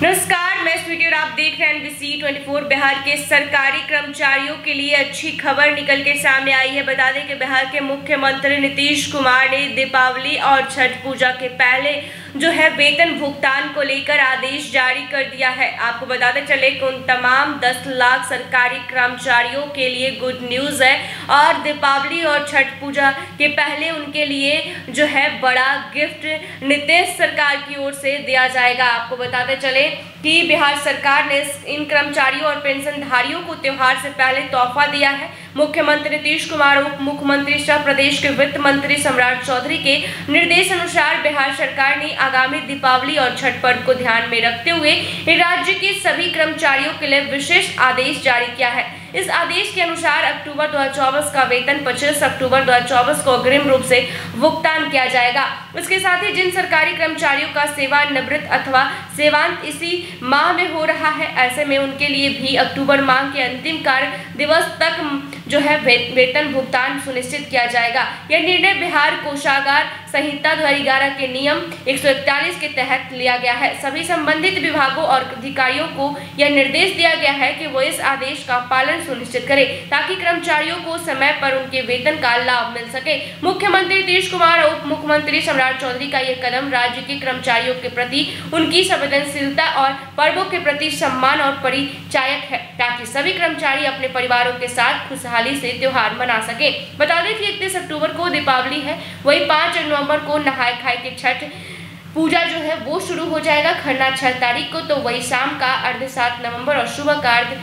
नमस्कार, मैं स्वीटी और आप देख रहे हैं NBC 24। बिहार के सरकारी कर्मचारियों के लिए अच्छी खबर निकल के सामने आई है। बता दें कि बिहार के मुख्यमंत्री नीतीश कुमार ने दीपावली और छठ पूजा के पहले वेतन भुगतान को लेकर आदेश जारी कर दिया है। आपको बताते चले कि उन तमाम 10 लाख सरकारी कर्मचारियों के लिए गुड न्यूज है और दीपावली और छठ पूजा के पहले उनके लिए बड़ा गिफ्ट नीतीश सरकार की ओर से दिया जाएगा। आपको बताते चले कि बिहार सरकार ने इन कर्मचारियों और पेंशनधारियों को त्योहार से पहले तोहफा दिया है। मुख्यमंत्री नीतीश कुमार, उप मुख्यमंत्री सह प्रदेश के वित्त मंत्री सम्राट चौधरी के निर्देश अनुसार बिहार सरकार ने आगामी दीपावली और छठ पर्व को ध्यान में रखते हुए राज्य के सभी कर्मचारियों के लिए विशेष आदेश जारी किया है। इस आदेश के अनुसार अक्टूबर 2024 का वेतन 25 अक्टूबर 2024 को अग्रिम रूप से भुगतान किया जाएगा। इसके साथ ही जिन सरकारी कर्मचारियों का सेवानिवृत्त अथवा सेवांत इसी माह में हो रहा है, ऐसे में उनके लिए भी अक्टूबर माह के अंतिम कार्य दिवस तक वेतन भुगतान सुनिश्चित किया जाएगा। यह निर्णय बिहार कोषागार संहिता 2011 के नियम 141 के तहत लिया गया है। सभी संबंधित विभागों और अधिकारियों को यह निर्देश दिया गया है कि वो इस आदेश का पालन सुनिश्चित करें ताकि कर्मचारियों को समय पर उनके वेतन का लाभ मिल सके। मुख्यमंत्री नीतीश कुमार और उप मुख्यमंत्री सम्राट चौधरी का यह कदम राज्य के कर्मचारियों के प्रति उनकी संवेदनशीलता और पर्वों के प्रति सम्मान और परिचायक है ताकि सभी कर्मचारी अपने परिवारों के साथ खुशहाली से त्योहार मना सके। बता दें कि 31 अक्टूबर को दीपावली है, वही 5 नवंबर को नहाय खाए के छठ पूजा वो शुरू हो जाएगा। खरना 6 तारीख को, तो वही शाम का अर्घ 7 नवंबर और सुबह का अर्घ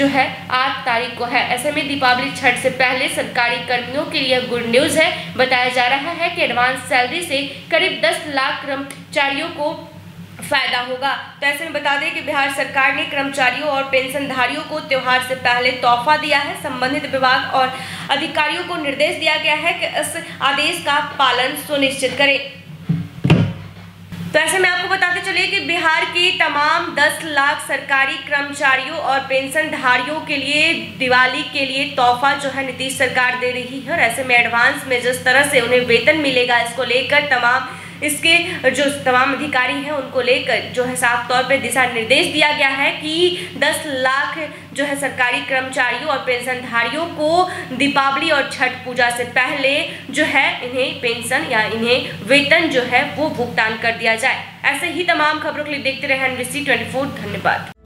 8 तारीख को है। ऐसे में दीपावली छठ से पहले सरकारी कर्मियों के लिए गुड न्यूज है। बताया जा रहा है कि एडवांस सैलरी से करीब 10 लाख कर्मचारियों को फायदा होगा। तो ऐसे में बता दें कि बिहार सरकार ने कर्मचारियों और पेंशनधारियों को त्योहार से पहले तोहफा दिया है। संबंधित विभाग और अधिकारियों को निर्देश दिया गया है कि इस आदेश का पालन सुनिश्चित करें। तो ऐसे में आपको बताते चलिए कि बिहार के तमाम 10 लाख सरकारी कर्मचारियों और पेंशनधारियों के लिए दिवाली के लिए तोहफा नीतीश सरकार दे रही है। और ऐसे में एडवांस में जिस तरह से उन्हें वेतन मिलेगा, इसको लेकर इसके तमाम अधिकारी हैं उनको लेकर साफ तौर पे दिशा निर्देश दिया गया है कि 10 लाख सरकारी कर्मचारियों और पेंशनधारियों को दीपावली और छठ पूजा से पहले इन्हें पेंशन या इन्हें वेतन वो भुगतान कर दिया जाए। ऐसे ही तमाम खबरों के लिए देखते रहे NBC 24। धन्यवाद।